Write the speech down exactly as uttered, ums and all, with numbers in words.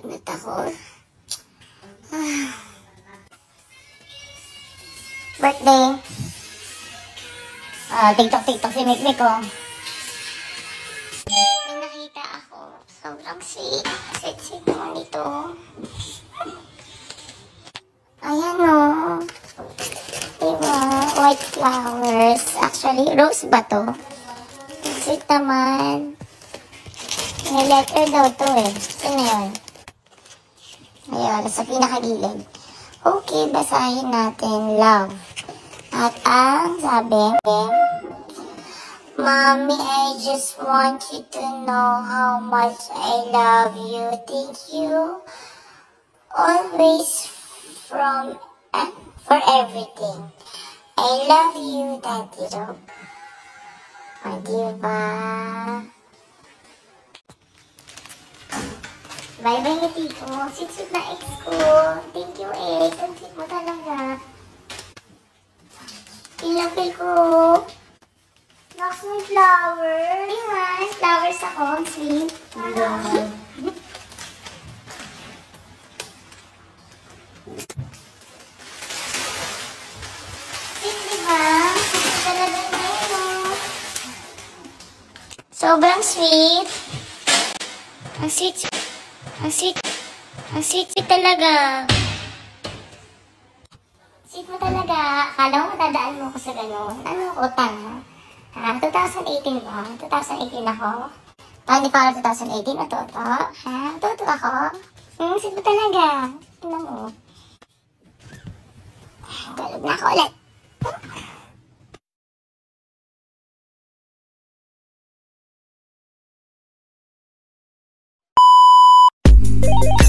Lagnat ako. Ah. Birthday. Ah, TikTok-TikTok si Mikmik ko. May nakita ako. Sobrang sweet. Sweet-sweet naman ito. Ayan o. Diba? White flowers. Actually, rose ba to? Sweet naman. May letter daw to eh. Sino yun? Ayun, sa pinakagilid. Okay, basahin natin. Love. At ang sabi, Mommy, I just want you to know how much I love you. Thank you always from uh, for everything. I love you, Daddy Rob. O, diba? Bye-bye na tito. Sweet-sweet na ex ko. Thank you, ex. Ang sweet mo talaga. Ilapil ko. Box ng flower. Ayan, flowers ako. Ang sweet. Sweet, diba? Sweet talaga na yun. Sobrang sweet. Ang sweet. Ang sweet. Ang sweet, sweet talaga. Sweet mo talaga. Akala mo matadaan mo ko sa gano'n. Ano ko, tanga? Ha? twenty eighteen ba? twenty eighteen ako? Toni Fowler twenty eighteen? Matuto? Ha? Matuto ako? Hmm, sweet mo talaga. Tingnan mo. Tulog na ako ulit.